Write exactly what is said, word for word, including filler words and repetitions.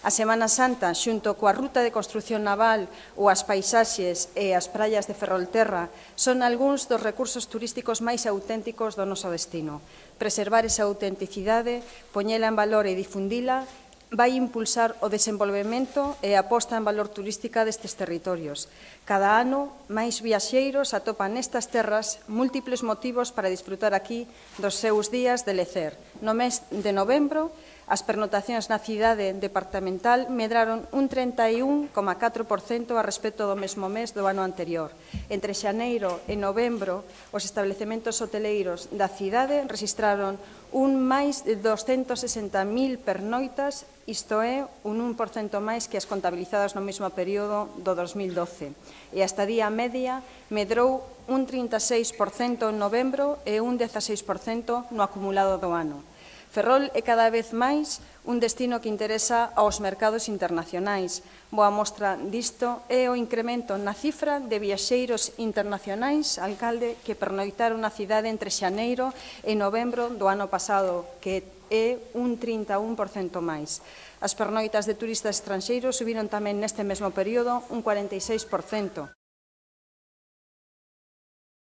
A Semana Santa, xunto coa ruta de construción naval ou as paisaxes e as praias de Ferrolterra, son algúns dos recursos turísticos máis auténticos do noso destino. Preservar esa autenticidade, poñela en valor e difundila, vai impulsar o desenvolvemento e a posta en valor turística destes territorios. Cada ano, máis viaxeiros atopan nestas terras múltiples motivos para disfrutar aquí dos seus días de lecer. No mes de novembro, as pernotacións na cidade departamental medraron un trinta e un coma catro por cento a respecto do mesmo mes do ano anterior. Entre xaneiro e novembro, os establecementos hoteleiros da cidade registraron un máis de doscentos sesenta mil pernoitas, isto é, un un por cento máis que as contabilizadas no mesmo período do dos mil doce. E a estadía media medrou un trinta e seis por cento en novembro e un dezaseis por cento no acumulado do ano. Ferrol é cada vez máis un destino que interesa aos mercados internacionais. Boa mostra disto é o incremento na cifra de viaxeiros internacionais, alcalde, que pernoitaron na cidade entre xaneiro e novembro do ano pasado, que é un trinta e un por cento máis. As pernoitas de turistas estranxeiros subiron tamén neste mesmo período un cuarenta e seis por cento.